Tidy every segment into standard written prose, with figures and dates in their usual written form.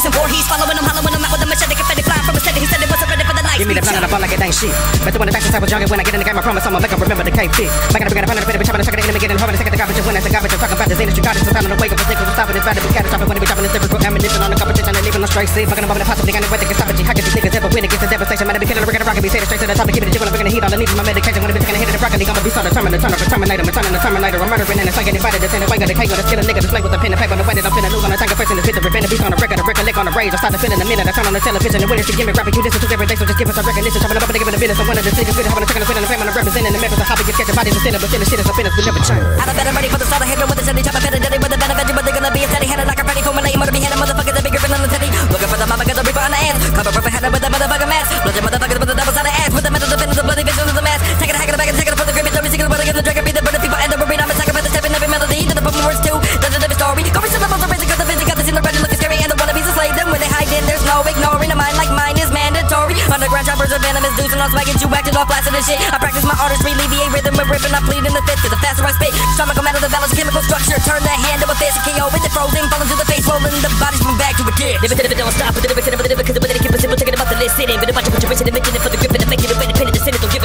chasing war. He's following him, hollowing him out with a machete, confetti flying from a city. He said it wasn't ready for the life. Give me the plan and I ball like it ain't shit. But when the facts type of jargon, when I get in the game, I promise I'ma make 'em remember the K-Fit. Back in the beginning, the chopping the second enemy, getting hard and second the garbage, when I say garbage, I'm talking about this industry, got it, so time on the wake up, niggas will stop it, it's bad to be catastrophic when they be dropping this lyrical ammunition on the competition and leaving them straight sleep. Fucking above the possible, ain't no way they can stop it. How can these niggas ever win against the devastation? Man, I be killing the record, rocket, be saying straight to the top, keep it the jiggle, I'm bringing the heat, all I need is my medication. When I be taking a hit of the broccoli, I'ma be so determined to turn up a Terminator, I'm turning the Terminator, I'm murdering and it's like anybody that's in the way of the cake, gonna steal a nigga, display with a pen and paper, the way that I'm finna lose on the tank, person is hit the revenge, the beast on the record, the record lick on the rage, I start to feel in a minute, I turn on the television, and when it's to give me rapping, you listen to every day, so just give us a recognition, chopping up and giving the business, I'm one of the cities, we're having a second, I'm fame, I'm representing the members of hobby, catching bodies, and but still the shit is up in us, we never change. Out of bed, I'm ready for the start of hitting with the jelly, chopping better, jelly with the benefit, but they're gonna be a steady headed like a Freddy, formulating, motor be headed, motherfuckers, they're bigger than the teddy, looking for the mama, get the reaper on the ass, cover up a header with the motherfucking mask, bludgeon motherfuckers with the doubles on the ass, with the metal defenders, the bloody vision of the mask, taking a hack in the back and taking a for the grip, don't be single, but I get the dragon, be the bird, people, and the arena, I'm a sucker, but the step in every melody, to the bubble words too, that's a different story, go for some levels, raising, cut the vision, cut the scene, the red, looking scary, and the wannabes enslaved them, when they hide in, there's no ignoring, a mind like mine is mandatory, underground choppers are venomous dudes, and I'm swagging, you acting all flaccid and shit, I practice my artistry, alleviate rhythm, and ripping, I plead in the fifth, to the faster I spit, stomach come out of the balance, chemical structure, turn the hand of a fist, KO with the frozen, falling to the face, rolling the bodies from back to a kid. Never did it, don't stop, but never did it, because the way they keep it simple, taking about the list, sitting, but a bunch of what you're rich and making it for the grip and the making it, independent, the cynical, give a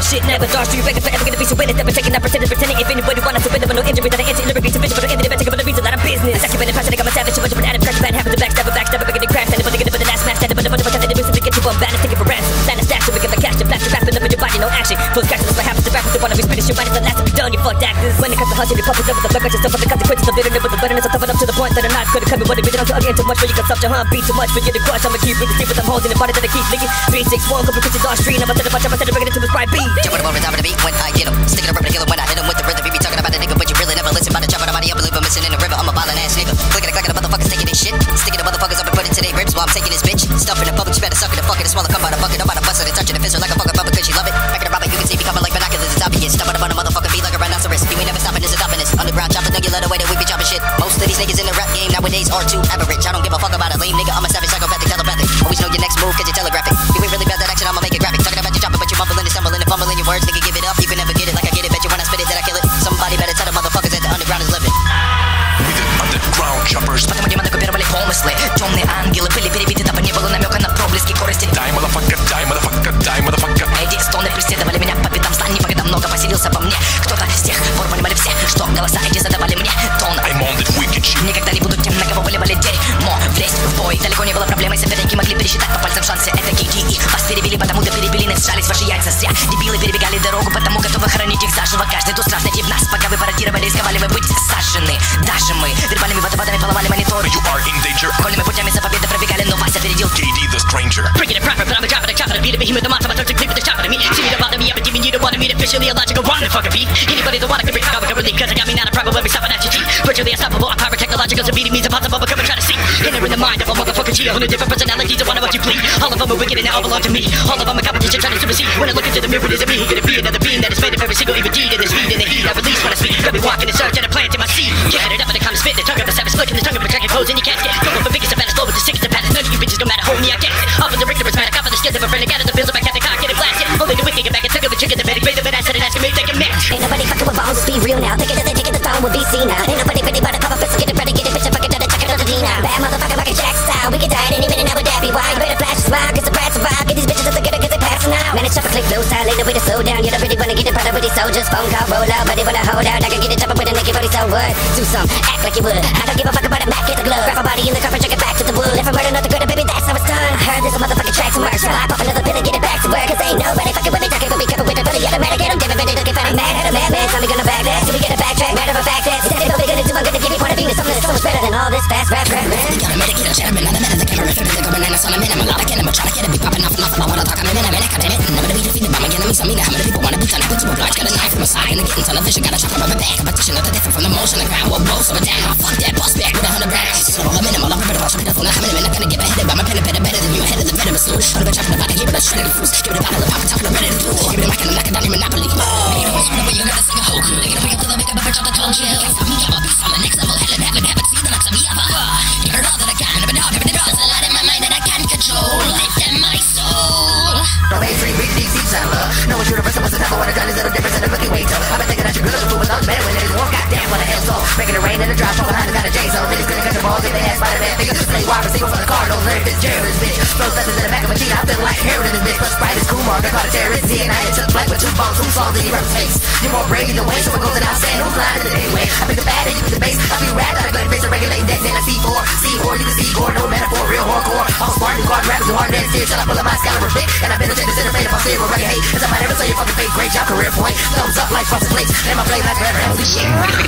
shit never dodge. Do you reckon forever gonna be so in it? Never taking that pretending. If anybody wanna surrender with no injury, that I anti lyrically to vision, but in the event, take up the reason that I'm business. Second been passionate, I'm a savage, but an pressure bad habits, backstabber, getting crashed, and but the last match, but the music to get you on bad and take it for ransom. Stand and stash, we give the cash, the flash, rapping up in your body, no action. Close catches, what happens to rappers, they wanna be British, your mind is the last to be done, you fucked actors. When it comes to hunting, you pop it up with the blood pressure, stuff for the consequences of bitterness, with the bitterness, I'm toughen up to the point that a knife could've cut me, what it be done to again, too much for you can stop your heart beat, too much for you to crush, I'ma keep breathing deep, but I'm holding the body that I keep leaking. 361, couple pitches on street, I'm a bringing it to the right beat. Jumping over the top of the beat when I get him, sticking a rubber killer when I hit him with the rhythm. You be talking about a nigga, but you really never listen. About to jump out of body up, believe I'm missing in the river. I'm a ballin' ass nigga, clicking the motherfuckers taking this shit, sticking the motherfuckers up and putting to their ribs while I'm taking this bitch. Stuffing the public, you better suck it, the fucking swallow, come out a bucket, I'm about to bust it, and touching the fist like a fucking bubble, cause she love it. Back in the rubber, you can see me coming like binoculars, it's obvious. Stumbling about a motherfucker beat like a rhinoceros. You ain't never stopping, this is stopping this. Underground chopping, don't you love the way that we be chopping shit. Most of these niggas in the rap game nowadays are too average. I don't give a fuck about a lame nigga, I'm a savage, psychopathic, telepathic. Always know your next move, cause you're telegraphic. You ain't really about that action, I'ma make it graphic. Talking about you chopping, but you mumbling and stumbling and fumbling your words. Nigga, give it up, you can never get it like I get it. Bet you when I spit it that I kill it. Somebody better tell the motherfuckers that the underground is living. We the underground choppers. Потому демоны копировали помыслы. Темные ангелы были перебиты, дабы не было намека на проблески корости. Die motherfucker, die motherfucker, die motherfucker. Эти стоны преследовали меня по пятам, стань никогда много поселился по мне. Кто-то с тех пор понимали все, что голоса эти задавали мне тон. I'm on that wicked shit. Никогда не буду тем, на кого выливали дерьмо. Влезть в бой далеко не было проблемой. Соперники могли пересчитать по пальцам шансы. Это KDE. Вас перебили, потому-то перебили, не сжались ваши яйца зря. Дебилы перебегали дорогу, потому готовы хоронить их заживо. Каждый тут страшный тип нас, пока вы пародировали, рисковали вы быть сажены. Даже мы вербальными водопадами поломали мониторы. You are in danger. Окольными путями за победой пробегали, но вас опередил KD the stranger. Bringing it proper, but I'm a chopper, the beat of behemoth, the monster, my turn to clip with the chopper to me. See me to bother me, I've been giving you the one to meet officially illogical, run and fuck a beat. Anybody that wanna can bring a cover relief, cause I got me not a problem when we stopping at your cheek. Virtually unstoppable, I'm power technological, so beating me's impossible, but come and try to see. Inner in the mind of a motherfucking Geo, who the different personalities, I wanna watch you bleed. All of them are wicked and now all belong to me. All of them are competition trying to supersede. When I look into the mirror, is it me who could it be? Another being that is made of every single evil deed, and the speed and the heat I release when I speak. Could be walking in search and a plant in my seed. Kicking it up and the comments spit, the tongue of a savage, flicking the tongue of a cracking clothes in your casket. Go for biggest and baddest, slow with the sickest and baddest. None of you bitches no matter how me I get it. Off of the Richter, it's mad, I cover the skills of a friend, I gather the bills of my captain, cock, get it blasted. Only the wicked get back and took of the chicken, the medic, bathe the bed, I said it, asking me if they can match. Ain't nobody fucking with bombs, be real now. Thinking that they taking the throne with BC now. Ain't nobody pretty but a couple pistol, get it ready, get it, bitch, and fucking try to check it on the D now. Bad motherfucker, like a Jack style. We can die at any minute now, would that be why? You better flash a smile, cause the brats survive. Get these bitches up together, cause they passing out. Man, it's up a click, low side, later with a slow down. You don't really wanna get it, brother, with these soldiers. Phone call, roll out, but they wanna hold out. I can get it, jump up with a naked body, so what? Do some, act like you would. I don't give a fuck about a Mac, get the glove. Grab a body in the carpet, check it back to the wood. If I murder, not the good, baby, that's how it's done. I heard there's a motherfucking track to work, so I pop another pill and get it back to work. Cause ain't nobody fucking with me, talking with me, covered with a bully automatic. Get them different, ready looking for a mad at a madman. So we gonna back that, so we get a backtrack. Matter of fact, that's exactly what we gonna do. I'm gonna give you point of view to something that's so much better than all this fast rap crap, man. You gotta medicate a chairman, not a minute, the camera, flipping, go bananas on a minute. I'm a lot of kidding, but trying to get it, be popping off enough about what I talk. I'm in a minute, goddamn it. Never to be defeated by my enemies. I mean, how many people wanna be done? I put you a bludge, got a knife from my side, and getting television, got a chop on my back. Competition, nothing different from the motion, the ground, whoa, so down. I'll fuck that boss back with 100 rounds. So I'm minimal, I'm a bit of a shot, I'm not gonna get beheaded by my pen, better than you, ahead of the venomous loot. I'm gonna chop about to give it a shredded fools. Give it a bottle of pop, talking about it, give it a mic and I'm knocking down your monopoly. Make it a horse, whenever you gotta sing a whole crew. They get a wake up till I make up a bitch on the tone chill. Can't stop me, I'm a beast on the next level. Hell and heaven, haven't seen the likes of me ever. You heard all that I got, never know, never did all. There's a lot in my mind that I can't control. Life and my soul. No mainstream, big deep, deep sound love. No one's universal, what's the type of what I done is little difference in the looking way tough. I've been thinking that you're good, but with those better when it is war, goddamn, what the hell's so. Making it rain in the drop, fall behind, got a J-zone. Niggas gonna cut your balls, get their ass by the man. Niggas just play wide receiver for the Cardinals. Larry Fitzgerald, this bitch. Throw slices in the back of a Jeep, I feel like Harold in this bitch. Plus Sprite is cool, Mark, I caught a terrorist. And I took flight with 2 bombs, 2 songs in your face. You're more brave either way, so it goes without saying. Who's lying in the anyway? I pick the bad and you pick the bass. I be rap, I go to face and regulate that. Then I C4, C4, you can see gore, no metaphor, real hardcore. All smart, you guard rappers, who hard dance, serious. Till I pull up my Excalibur pick. And I've been a center plate if I'm serious, rugged hate. Cause I might never say your fucking fake, great job, career point. Thumbs up like frosted flakes. And my play like forever, evolution.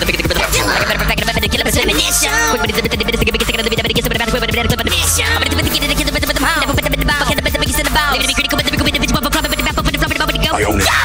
I own it.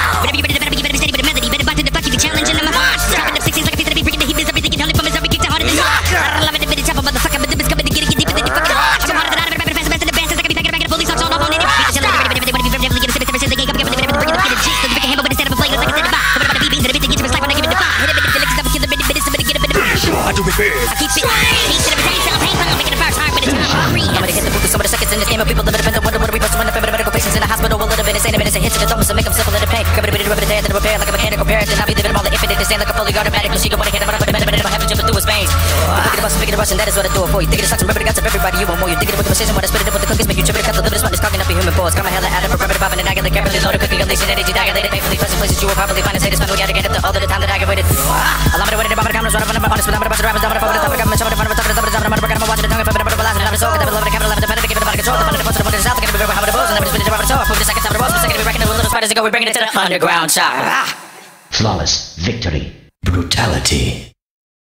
I do it big. I keep it making it first hard with the time. I'm gonna hit the booth with some of the seconds in this game of people living depend on what are we supposed to run up medical patients in the hospital. A little bit insane, a minute, hits to the dome, so make them simple in the pain. Cover the bit of rubber, the head, and repair like a mechanical parent. And I'll be living all the infinite, they stand like a fully automatic machine. Go ahead, I'm gonna put a heaven jumping through his veins. Bigger the bus, and that is what I do it for you. Thinking of such remember the guts of everybody you want more. You thinking with the precision, what I spit it with the cookies, make you trip it. Cut the liver, this one is carving up your human pores. Come a hell out of a rubber, bobbing and nagging. immaculate, carefully loaded, quickly unleashing energy, dilated, painfully pleasant places you will probably find us haters, finally get again after all of the time that I get waited. Allow me to wait in the bomber, cameras, run up on the honest, but I'm gonna bust the rappers, down with the phone, the top of the government, showing the front of the top of the top of the top of the top, I'm watching the tongue, if I'm gonna blast it, I'm so good, I'm loving the capital, I'm independent, giving the body control, the fun of the post, the one is out, the gonna be river, how the bows, and I'm just spinning the rubber toe, I prove the second top of the road, the second to be reckoning with little spiders to go, we're bringing it to the underground shop. Flawless victory. Brutality.